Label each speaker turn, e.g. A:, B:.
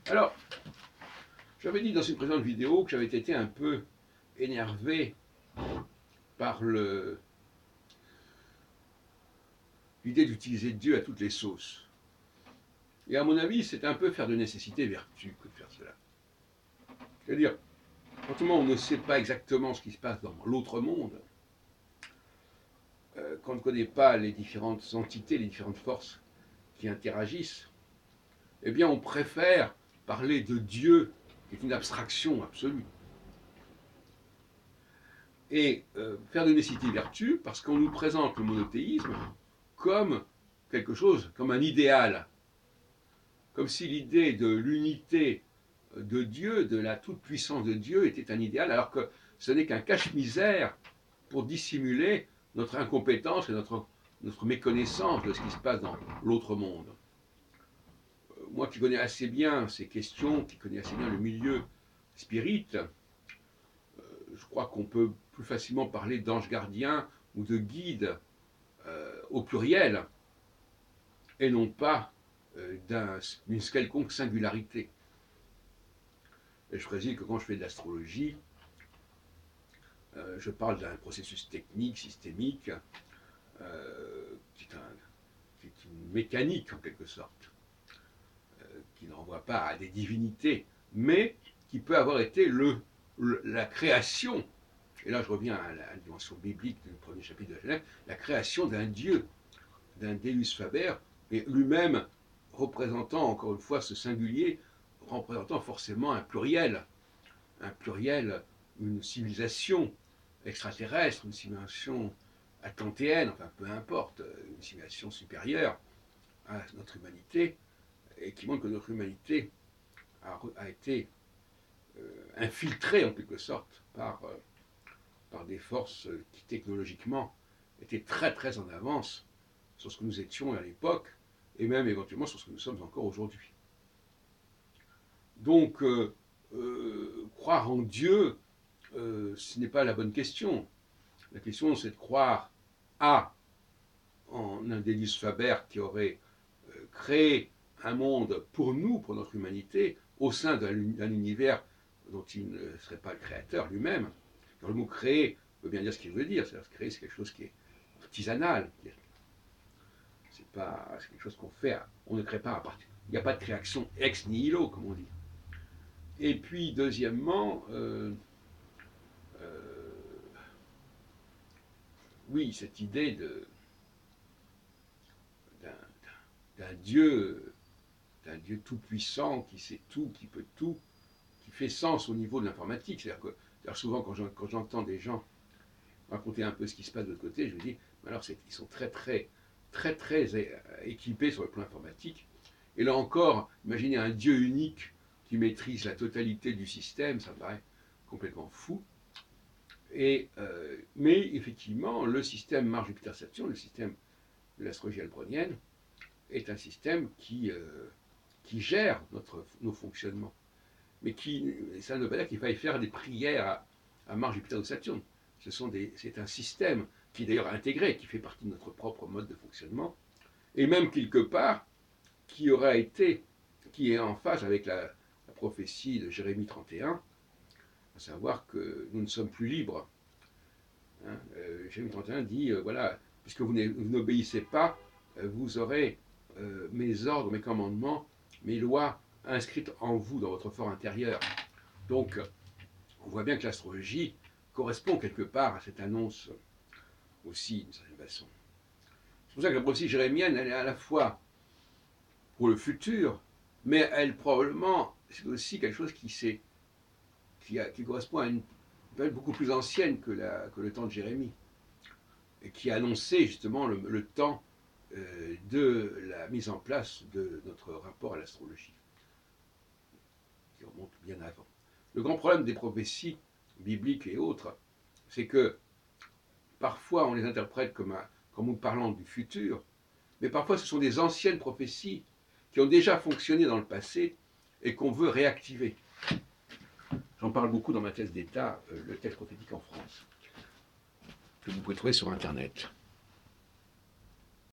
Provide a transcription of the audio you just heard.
A: Alors, j'avais dit dans une précédente vidéo que j'avais été un peu énervé par l'idée d'utiliser Dieu à toutes les sauces. Et à mon avis, c'est un peu faire de nécessité vertu que de faire cela. C'est-à-dire, quand on ne sait pas exactement ce qui se passe dans l'autre monde, qu'on ne connaît pas les différentes entités, les différentes forces qui interagissent, eh bien on préfère parler de Dieu, qui est une abstraction absolue. Et faire de nécessité vertu, parce qu'on nous présente le monothéisme comme quelque chose, comme un idéal, comme si l'idée de l'unité de Dieu, de la toute-puissance de Dieu était un idéal, alors que ce n'est qu'un cache-misère pour dissimuler notre incompétence et notre méconnaissance de ce qui se passe dans l'autre monde. Moi qui connais assez bien ces questions, qui connais assez bien le milieu spirit, je crois qu'on peut plus facilement parler d'ange gardien ou de guide au pluriel, et non pas d'une quelconque singularité. Et je précise que quand je fais de l'astrologie, je parle d'un processus technique, systémique, qui est une mécanique en quelque sorte, qui ne renvoie pas à des divinités, mais qui peut avoir été la création, et là je reviens à la dimension biblique du premier chapitre de la Genèse, la création d'un Dieu, d'un Deus Faber, et lui-même représentant encore une fois ce singulier, représentant forcément un pluriel, une civilisation extraterrestre, une civilisation atlantéenne, enfin peu importe, une civilisation supérieure à notre humanité, et qui montre que notre humanité a été infiltrée en quelque sorte par des forces qui technologiquement étaient très très en avance sur ce que nous étions à l'époque, et même éventuellement sur ce que nous sommes encore aujourd'hui. Donc, croire en Dieu, ce n'est pas la bonne question. La question, c'est de croire en un Deus Faber qui aurait créé un monde pour nous, pour notre humanité, au sein d'un univers dont il ne serait pas le créateur lui-même. Le mot créer veut bien dire ce qu'il veut dire. C'est-à-dire créer, c'est quelque chose qui est artisanal. C'est quelque chose qu'on fait. On ne crée pas à partir. Il n'y a pas de création ex nihilo, comme on dit. Et puis, deuxièmement, oui, cette idée d'un Dieu tout-puissant, qui sait tout, qui peut tout, qui fait sens au niveau de l'informatique. C'est-à-dire que souvent, quand j'entends des gens raconter un peu ce qui se passe de l'autre côté, je me dis, alors ils sont très équipés sur le plan informatique. Et là encore, imaginez un Dieu unique qui maîtrise la totalité du système, ça me paraît complètement fou. Mais effectivement, le système Mars-Jupiter-Saturne, le système de l'astrologie albronienne, est un système qui gère nos fonctionnements. Mais ça ne veut pas dire qu'il faille faire des prières à Mars, Jupiter ou Saturne. C'est un système qui est d'ailleurs intégré, qui fait partie de notre propre mode de fonctionnement, et même quelque part qui est en phase avec la prophétie de Jérémie 31, à savoir que nous ne sommes plus libres. Hein, Jérémie 31 dit, voilà, puisque vous n'obéissez pas, vous aurez mes ordres, mes commandements, mes lois inscrites en vous, dans votre fort intérieur. Donc, on voit bien que l'astrologie correspond quelque part à cette annonce aussi, d'une certaine façon. C'est pour ça que la prophétie jérémienne, elle est à la fois pour le futur, mais elle, probablement, c'est aussi quelque chose qui correspond à une période beaucoup plus ancienne que le temps de Jérémie, et qui annonçait justement le temps de la mise en place de notre rapport à l'astrologie, qui remonte bien avant. Le grand problème des prophéties bibliques et autres, c'est que parfois on les interprète comme nous parlant du futur, mais parfois ce sont des anciennes prophéties qui ont déjà fonctionné dans le passé et qu'on veut réactiver. J'en parle beaucoup dans ma thèse d'État, le texte prophétique en France, que vous pouvez trouver sur Internet.